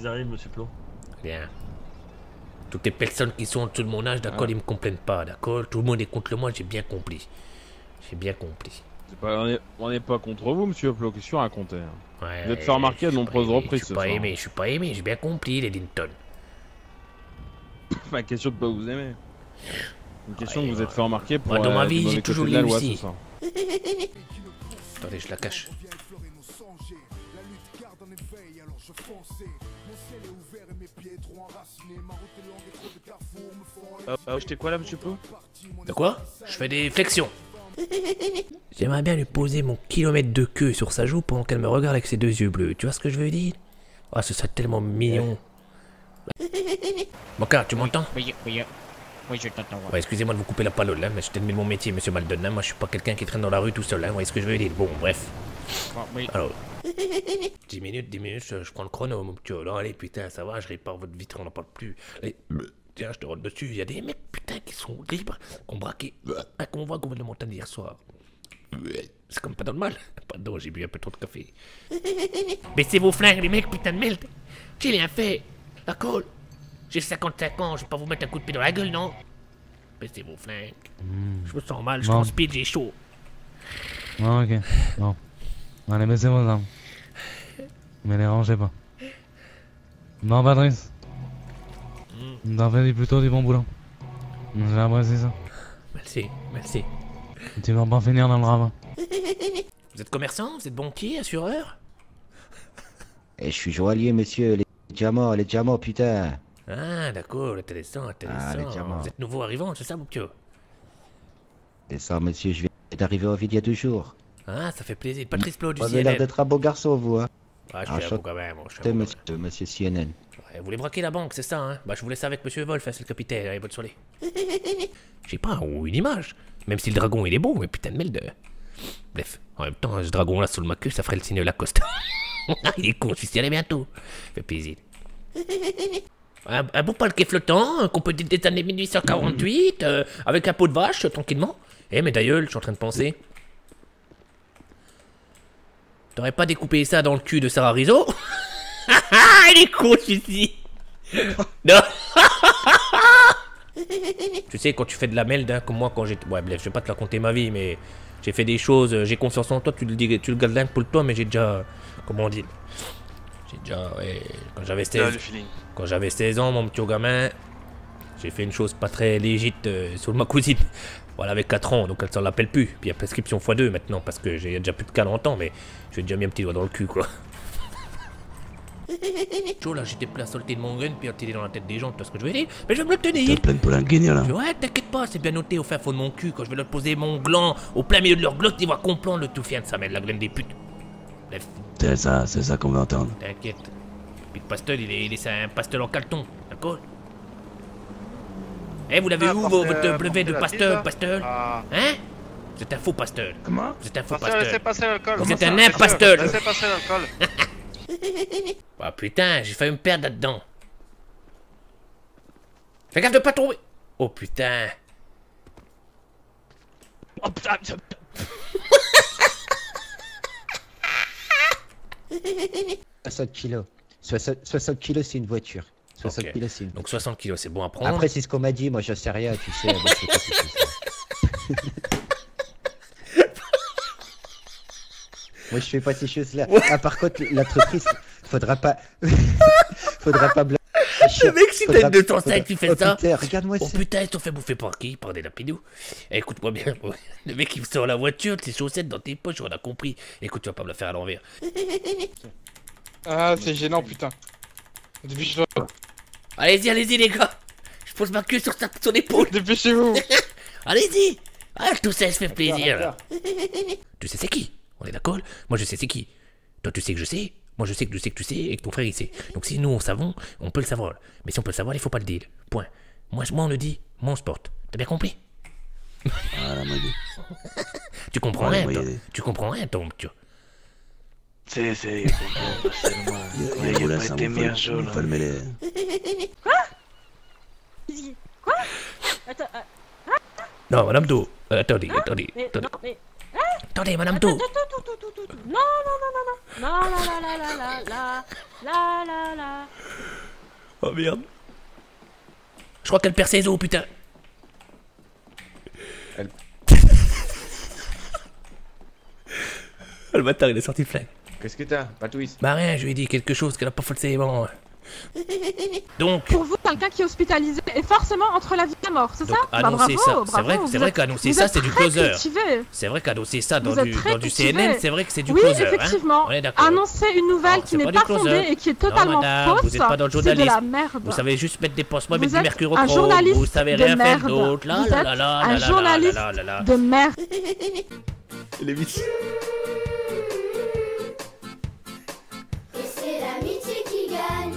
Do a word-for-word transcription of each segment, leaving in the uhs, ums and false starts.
arrivent, monsieur Plot. Bien. Toutes les personnes qui sont en dessous de mon âge, d'accord, ah. ils me comprennent pas, d'accord. Tout le monde est contre moi, j'ai bien compris. J'ai bien compris. Pas, on n'est pas contre vous, monsieur Plot, qu'est-ce que vous racontez? Ouais, vous êtes fait remarquer à de nombreuses reprises. Je suis pas aimé, je suis pas aimé, j'ai bien compris, les Linton. Pas question de pas vous aimer. Une question ouais, que vous êtes fait remarquer pour. Moi, dans ma vie, j'ai toujours réussi. Loi, Attendez, je la cache. Ah, ah, j'étais quoi là, monsieur Plot? De quoi? Je fais des flexions. J'aimerais bien lui poser mon kilomètre de queue sur sa joue pendant qu'elle me regarde avec ses deux yeux bleus. Tu vois ce que je veux dire? Ah, oh, ce serait tellement mignon. Moka, tu m'entends? Oui, oui, oui, je t'entends. Ouais, excusez-moi de vous couper la parole, hein, mais je t'admets de mon métier, monsieur Maldon. Hein. Moi, je suis pas quelqu'un qui traîne dans la rue tout seul. Hein. Vous voyez ce que je veux dire? Bon, bref. Oh, oui. Alors, dix minutes, dix minutes, je, je prends le chrono, mon petit. Non, allez, putain, ça va, je répare votre vitre, on n'en parle plus. Allez, tiens, je te rentre dessus. Il y a des mecs, putain, qui sont libres, qui ont braqué un convoi qu'on va de montagne hier soir. C'est comme pas normal. Pardon, j'ai bu un peu trop de café. Baissez vos flingues, les mecs, putain de merde. J'ai rien fait. D'accord? J'ai cinquante-cinq ans, je vais pas vous mettre un coup de pied dans la gueule, non? Baissez vos flingues. Mmh. Je me sens mal, je transpire, j'ai chaud. Non, ok. Non. Allez, baissez vos armes. Mais les rangez pas. Non, Patrice. Mmh. T'en fais plutôt du bon boulot. J'ai apprécié ça. Merci, merci. Tu vas pas finir dans le ravin. Vous êtes commerçant? Vous êtes banquier, assureur? Et je suis joaillier, monsieur. Les diamants, les diamants, putain. Ah, d'accord, intéressant, intéressant. Ah, les diamants. Vous êtes nouveau arrivant, c'est ça, mon petit? C'est ça, monsieur, je viens d'arriver au vide il y a deux jours. Ah, ça fait plaisir. Patrice Plot du C N N. Vous avez l'air d'être un beau garçon, vous, hein. Ah, je suis un beau quand même. Je suis un monsieur, beau monsieur C N N. Ouais, vous voulez braquer la banque, c'est ça, hein? Bah, je vous laisse avec monsieur Wolf, c'est le capitaine. Allez, bonne soirée. J'ai pas une image. Même si le dragon, il est beau, mais putain de merde. Bref, en même temps, ce dragon-là sous le queue, ça ferait le signe de Lacoste. Il est con, je suis allé bientôt. Fait plaisir. Un, un beau parquet flottant, qu'on peut dire des années mille huit cent quarante-huit, euh, avec un pot de vache, tranquillement. Eh, mais d'ailleurs, je suis en train de penser. T'aurais pas découpé ça dans le cul de Sarah Rizzo? Il est con, celui-ci. Non. Tu sais, quand tu fais de la merde, hein, comme moi, quand j'étais... Ouais, bref, je vais pas te raconter ma vie, mais... J'ai fait des choses, j'ai confiance en toi, tu le, dis, tu le gardes là pour toi, mais j'ai déjà... Comment on dit? J'ai déjà... Ouais, quand j'avais seize... Quand j'avais seize ans, mon petit gamin, j'ai fait une chose pas très légite euh, sur ma cousine. Voilà, avec quatre ans, donc elle s'en l'appelle plus. Puis il y a prescription fois deux maintenant, parce que j'ai déjà plus de quarante ans, mais j'ai déjà mis un petit doigt dans le cul, quoi. Chaud là, j'étais plein solté de mon gun, puis tirer dans la tête des gens, tu vois ce que je veux dire? Mais je vais me le tenir. T'as plein de poulains guignol là. Ouais, t'inquiète pas, c'est bien noté au fin fond de mon cul. Quand je vais leur poser mon gland au plein milieu de leur glotte, ils vont comprendre le tout fier de sa mère, la graine des putes. Bref. C'est ça, c'est ça qu'on veut entendre. T'inquiète. Puis le pasteur, il est, il est un pasteur en caleçon, d'accord? Eh, vous l'avez ah, où, votre brevet de pasteur, pasteur? Ah. Hein? Vous êtes un faux pasteur. Comment? Vous êtes un faux pasteur. pasteur. Laissez passer l'alcool. Vous êtes un impasteur. Laissez passer l'alcool. Ah putain, j'ai failli me perdre là-dedans. Fais gaffe de pas tomber. Oh putain. Oh putain. soixante kilos. soixante kilos, c'est une voiture. soixante okay. kilos, c'est une... Donc soixante kilos, c'est bon à prendre. Après, c'est ce qu'on m'a dit. Moi, je sais rien, tu sais. Moi, je sais pas Moi, je fais pas ces choses-là. Ah, par contre, l'entreprise, faudra pas... faudra pas... Le mec, si t'as une deux cent cinq, tu fais oh, ça. Putain, regarde-moi oh putain, ils t'ont fait bouffer par qui? Par des lapidous. Eh, écoute-moi bien. Le mec, il sort la voiture, tes chaussettes dans tes poches, on a compris. Écoute, tu vas pas me la faire à l'envers. Ah, c'est gênant, putain. Dépêchez-vous. Allez-y, allez-y, les gars. Je pose ma queue sur, ta, sur l'épaule. Dépêchez-vous. Allez-y. Ah, tout ça, ça fait plaisir. Là. Tu sais c'est qui? On est d'accord? Moi, je sais c'est qui. Toi, tu sais que je sais. Moi, je sais que tu sais que tu sais et que ton frère, il sait. Donc, si nous, on savons, on peut le savoir. Mais si on peut le savoir, il faut pas le dire. Point. Moi, moi on le dit, moi, on se porte. T'as bien compris? Voilà, moi, tu comprends rien, toi. Tu comprends rien, ton tu C'est, c'est, il faut pas été mergeau, là. Quoi? Quoi? Attends, non, madame Do, attendez, hein? attendez, mais, attendez. Non, mais... Hein? Attendez, madame To. Non, non, non, non, non. Non, la, la, la, la, la, la, la, la. Oh merde. Je crois qu'elle perd ses os, putain. Elle- Le bâtard, il est sorti de flingue. Qu'est-ce que t'as, Patouis? Bah rien, je lui ai dit quelque chose qu'elle a pas forcément. Donc, Pour vous, quelqu'un qui est hospitalisé est forcément entre la vie et la mort, c'est ça? donc Bah, annoncer bravo, ça, bravo, c'est vrai, vous c'est vrai êtes- qu'annoncer vous ça êtes c'est du très causeur. cultivé. C'est vrai qu'annoncer ça dans Vous êtes du, très dans du cultivé. C N N, c'est vrai que c'est du Oui, causeur. effectivement. Hein. On est d'accord. Annoncer une nouvelle Non, qui c'est n'est pas pas, du causeur. fondée et qui est Non, totalement madame, fausse, vous êtes pas dans le c'est de la journalisme. merde. Vous savez juste mettre des pansements, Vous mettre du êtes mercurochrome. un journaliste Vous savez de rien faire merde. d'autre. Là, Vous là, êtes là, là, un là, là, journaliste là, là, là. de merde. Les vices. Et c'est l'amitié qui gagne.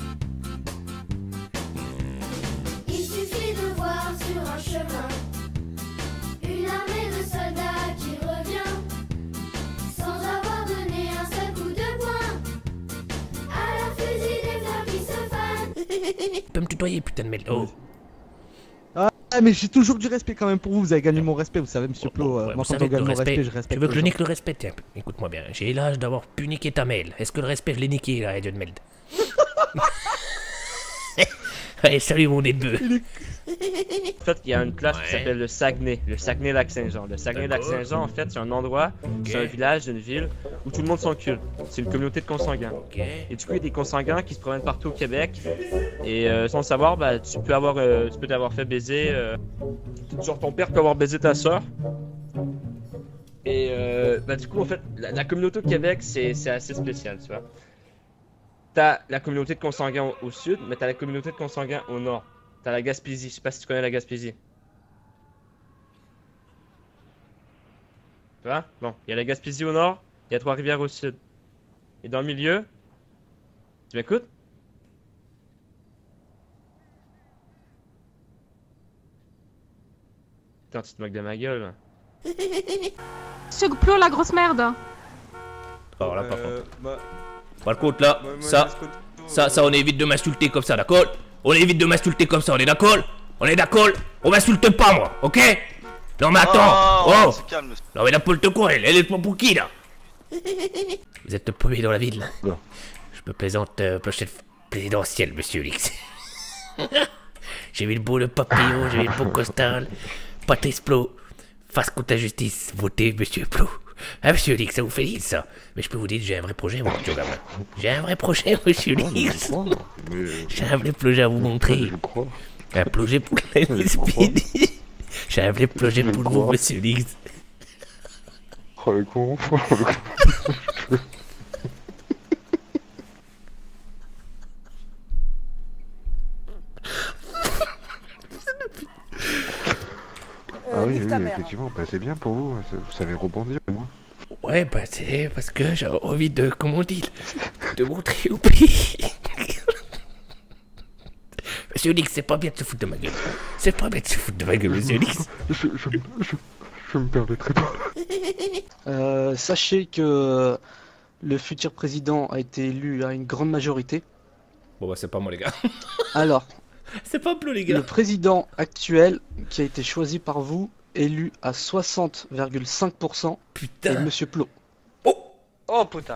Il suffit de voir sur un chemin une armée de soldats qui revient sans avoir donné un seul coup de poing à leur fusil des fleurs qui se fanent. Tu peux me tutoyer, putain de merde. Oh. Ah, mais j'ai toujours du respect quand même pour vous, vous avez gagné mon respect, vous savez, monsieur Plo. Ouais, euh, vous moi, quand savez on que le gagne mon respect, respect, je respecte. tu veux que les je gens. nique le respect? Tiens, écoute-moi bien. J'ai l'âge d'avoir pu niquer ta mail. Est-ce que le respect, je l'ai niqué, là, Dieu de merde? Allez, salut mon nez de bœuf. En fait, il y a une place qui Ouais. s'appelle le Saguenay, le Saguenay-Lac-Saint-Jean. Le Saguenay-Lac-Saint-Jean, en fait, c'est un endroit, c'est un village, une ville, où tout le monde s'encule. C'est une communauté de consanguins. Ok. Et du coup, il y a des consanguins qui se promènent partout au Québec. Et euh, sans le savoir, bah, tu peux avoir, euh, tu peux t'avoir fait baiser. Euh... Genre, ton père peut avoir baisé ta soeur. Et euh, bah, du coup, en fait, la, la communauté au Québec, c'est c'est assez spécial, tu vois. T'as la communauté de consanguins au, au sud, mais t'as la communauté de consanguins au nord. T'as la Gaspésie, je sais pas si tu connais la Gaspésie. Tu vois? Bon, il y a la Gaspésie au nord, il y a Trois-Rivières au sud. Et dans le milieu, tu m'écoutes? Putain, tu te moques de ma gueule, là. Monsieur Plo, la grosse merde. Alors là, par Euh, contre. bah, Par contre, là, moi, moi, ça, je compte- ça, ça, on évite de m'insulter comme ça, d'accord? On évite de m'insulter comme ça, on est d'accord? On est d'accord? On m'insulte pas, moi, ok? Non, mais attends! Oh, Oh! c'est calme, monsieur. Non, mais n'importe quoi, elle, elle est pas pour qui, là? Vous êtes le premier dans la ville, là. Non. Je me présente euh, prochaine présidentielle, monsieur Lix. J'ai vu le beau le papillon, j'ai vu le beau costal. Patrice Plo, face contre la justice, votez monsieur Plo. Ah, monsieur Lix, ça vous fait rire, ça? Mais je peux vous dire que j'ai un vrai projet, mon petit gamin. J'ai un vrai projet, monsieur Lix. J'ai un vrai projet à vous montrer. Un projet pour la S P D. J'ai un vrai projet pour vous, monsieur Lix. Oh le con. Ah oui, oui, effectivement, bah, c'est bien pour vous, ça- vous savez rebondir, moi. Ouais, bah c'est parce que j'ai envie de, comment on dit, de montrer au pays. Monsieur Lix, c'est pas bien de se foutre de ma gueule. C'est pas bien de se foutre de ma gueule, monsieur Lix. Je, je, je, je me permettrai pas. Euh, sachez que le futur président a été élu à une grande majorité. Bon bah c'est pas moi les gars. Alors, C'est pas Plo les le gars. président actuel qui a été choisi par vous, élu à soixante virgule cinq pour cent, est Putain. Monsieur Plo. Oh putain!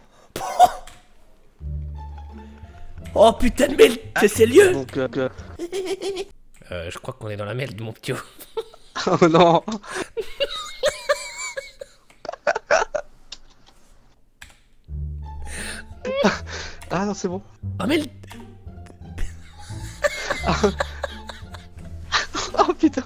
Oh putain de merde, c'est sérieux. Donc, euh, que- Euh, je crois qu'on est dans la merde, mon petit. oh non. Ah non, c'est bon. Ah merde. Oh putain.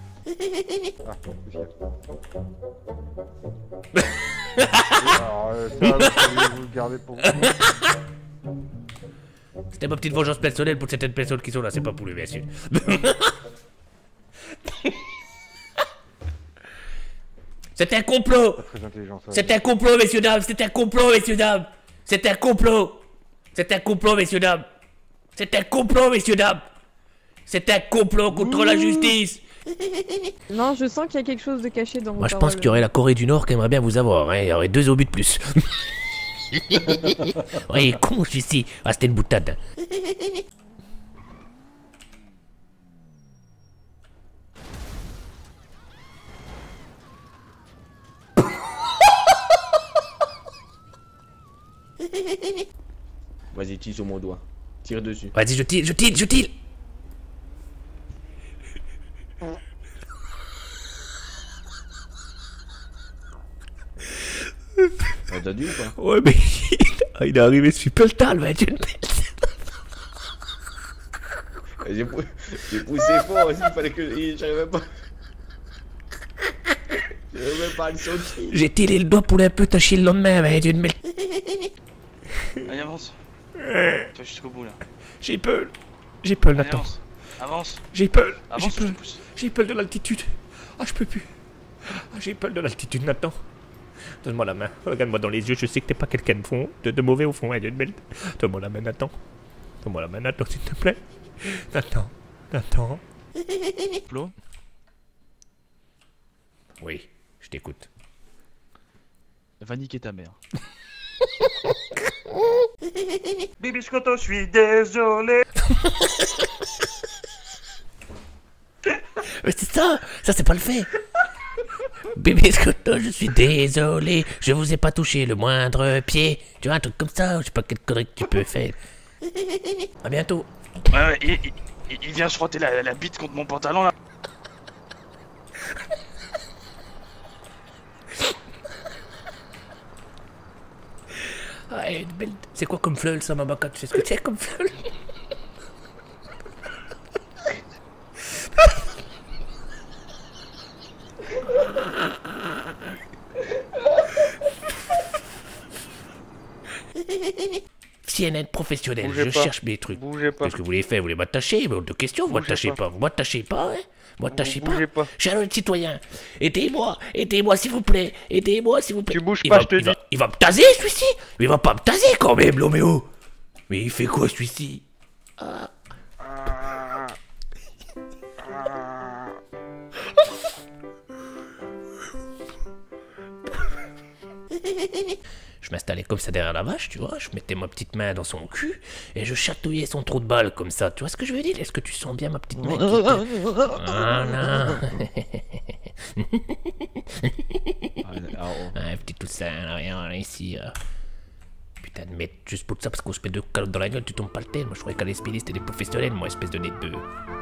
Alors, euh, ça, vous pouvez vous le garder pour vous. C'était ma petite vengeance personnelle pour certaines personnes qui sont là, c'est pas pour lui bien sûr. C'est un complot. Très intelligent, ça. C'est un complot, messieurs dames. C'est un complot, messieurs dames. C'est un complot. C'est un complot, messieurs dames. C'est un complot, messieurs dames. C'est un complot contre la justice. Non, je sens qu'il y a quelque chose de caché dans vos Moi, je pense paroles. qu'il y aurait la Corée du Nord qui aimerait bien vous avoir. Hein. Il y aurait deux obus de plus. Ouais, con, je suis ici. Ah, c'était une boutade. Vas-y, tire sur mon doigt. Tire dessus. Vas-y, je tire, je tire, je tire. On t'a dit ou pas? Ouais, mais il est arrivé super tard, le Edune Belt. J'ai pou... poussé fort aussi, il fallait que. J'arrivais pas. J'arrivais même pas à le sortir. J'ai tiré le doigt pour un peu tâcher le lendemain, mais Edune Belt. Allez, avance. Toi jusqu'au bout là. J'ai peur. J'ai peur, Allez, Nathan. avance. Avance. J'ai peur. Avance, J'ai je peur. te pousse. J'ai peur de l'altitude. Ah, je peux plus. Ah, j'ai peur de l'altitude, Nathan. Donne-moi la main. Regarde-moi dans les yeux. Je sais que t'es pas quelqu'un de fond, de, de mauvais au fond, Edune Belt. Donne-moi la main, Nathan. Donne-moi la main, Nathan, s'il te plaît. Nathan. Nathan. Flo? Oui, je t'écoute. Va niquer ta mère. Bibi Scotto, je suis désolé. Mais c'est ça. Ça, c'est pas le fait. Bébé Scotto, je suis désolé. Je vous ai pas touché le moindre pied. Tu vois, un truc comme ça. Je sais pas quelle connerie que tu peux faire. À bientôt. Ouais, ouais, il, il, il vient se frotter la, la bite contre mon pantalon là. Ah, une belle... C'est quoi comme fleul ça, Mamaka? Tu sais ce que c'est comme fleul? C N N professionnel, Bougez je pas. cherche mes trucs. Bougez pas. Qu'est-ce que vous voulez faire? Vous voulez m'attacher? Mais de questions, vous Bougez m'attachez pas. pas. Vous m'attachez pas, hein? Vous m'attachez pas. Bougez pas. Cher citoyen, aidez-moi, aidez-moi s'il vous plaît, aidez-moi s'il vous plaît. Tu bouges Il pas, va- je te il va- dis. Il va me taser celui-ci? Mais il va pas me taser quand même, Loméo. Mais il fait quoi celui-ci? Ah. Je m'installais comme ça derrière la vache, tu vois, je mettais ma petite main dans son cul et je chatouillais son trou de balle comme ça, tu vois ce que je veux dire? Est-ce que tu sens bien ma petite main qui te- Voilà. Un petit tout ça, là, rien, là, ici. euh. Putain de merde, juste pour ça, parce qu'on se met deux calottes dans la gueule, tu tombes pas le tel. Moi je croyais qu'à l'S P D c'était des professionnels, moi, espèce de nez de bœuf.